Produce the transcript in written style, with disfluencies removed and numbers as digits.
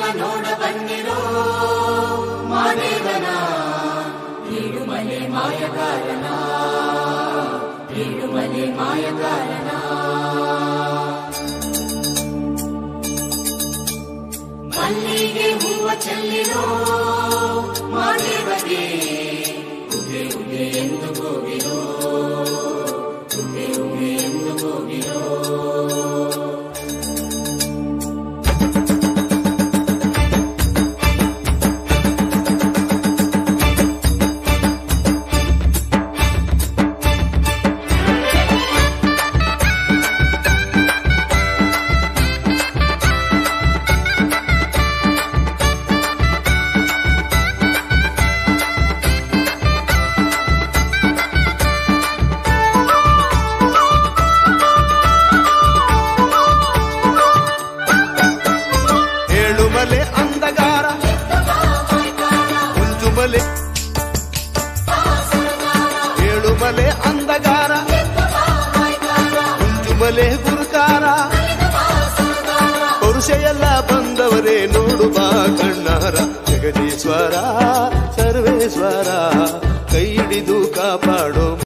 ನೋಡ ಬನ್ನಿರೋ ಮಾದೇವನ ಏಳುಮಲೆ ಮಾಯಗಾರನ ಏಳುಮಲೆ ಮಾಯಗಾರನ ಮಲ್ಲಿಗೆ ಹೂವ ಚೆಲ್ಲಿರೋ ಮಾದೇವಗೆ ಉಗೆ ಉಗೆ ಎಂದು ಹೋಗಿರೋ ಉಗೆ ಉಗೆ ಎಂದು ಹೋಗಿರೋ ಏಳುಮಲೆ ಅಂದಗಾರ ಕುಂಜುಮಲೆ ಗುರುಕಾರ ಪುರುಷೆಲ್ಲ ಬಂದವರೇ ನೋಡುವ ಕಣ್ಣಾರ ಜಗದೀಶ್ವರ ಸರ್ವೇಶ್ವರ ಕೈ ಹಿಡಿದು ಕಾಪಾಡೋ